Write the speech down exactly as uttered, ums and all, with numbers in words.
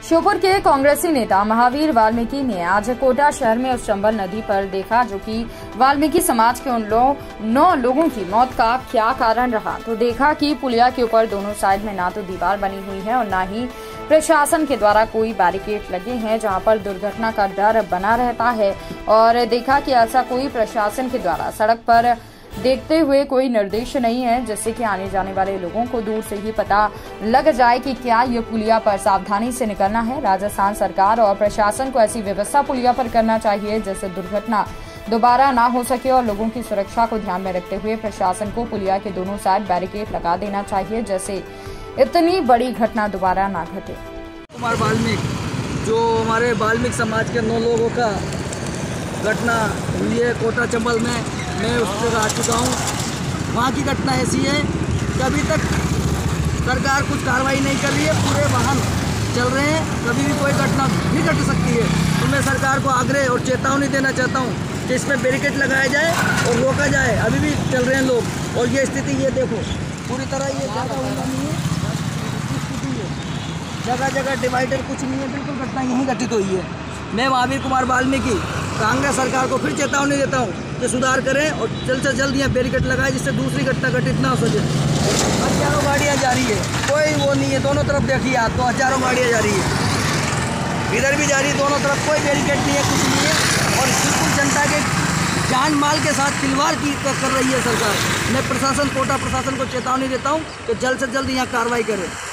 श्योपुर के कांग्रेसी नेता महावीर वाल्मीकि ने आज कोटा शहर में उस चंबल नदी पर देखा जो कि वाल्मीकि समाज के उन लो, नौ लोगों की मौत का क्या कारण रहा। तो देखा कि पुलिया के ऊपर दोनों साइड में ना तो दीवार बनी हुई है और ना ही प्रशासन के द्वारा कोई बैरिकेड लगे हैं जहां पर दुर्घटना का डर बना रहता है। और देखा कि ऐसा कोई प्रशासन के द्वारा सड़क पर देखते हुए कोई निर्देश नहीं है जिससे कि आने जाने वाले लोगों को दूर से ही पता लग जाए कि क्या ये पुलिया पर सावधानी से निकलना है। राजस्थान सरकार और प्रशासन को ऐसी व्यवस्था पुलिया पर करना चाहिए जिससे दुर्घटना दोबारा ना हो सके और लोगों की सुरक्षा को ध्यान में रखते हुए प्रशासन को पुलिया के दोनों साइड बैरिकेड लगा देना चाहिए जैसे इतनी बड़ी घटना दोबारा ना घटे। कुमार वाल्मीकि जो हमारे वाल्मीकि समाज के नौ लोगों का घटना हुई है कोटा चंबल में, मैं उस जगह आ चुका हूँ। वहाँ की घटना ऐसी है कि अभी तक सरकार कुछ कार्रवाई नहीं कर रही है, पूरे वाहन चल रहे हैं, कभी भी कोई घटना भी घट सकती है। तो मैं सरकार को आग्रह और चेतावनी देना चाहता हूँ कि इसमें बैरिकेड लगाया जाए और रोका जाए। अभी भी चल रहे हैं लोग और ये स्थिति ये देखो पूरी तरह ये ज़्यादा होना नहीं है, स्थिति है जगह जगह डिवाइडर कुछ नहीं है, बिल्कुल घटना यहीं घटित हुई है। मैं महावीर कुमार वाल्मीकि कांग्रेस सरकार को फिर चेतावनी देता हूँ कि सुधार करें और जल्द से जल्द यहाँ बैरिकेड लगाए जिससे दूसरी घटना घटित ना हो सके। हजारों गाड़ियाँ जा रही है, कोई वो नहीं है, दोनों तरफ देखिए आप तो हजारों गाड़ियाँ जा रही है, इधर भी जा रही है, दोनों तरफ कोई बैरिकेड नहीं है, कुछ नहीं है और बिल्कुल जनता के जान माल के साथ खिलवाड़ की कर रही है सरकार। मैं प्रशासन कोटा प्रशासन को चेतावनी देता हूँ कि जल्द से जल्द यहाँ कार्रवाई करें।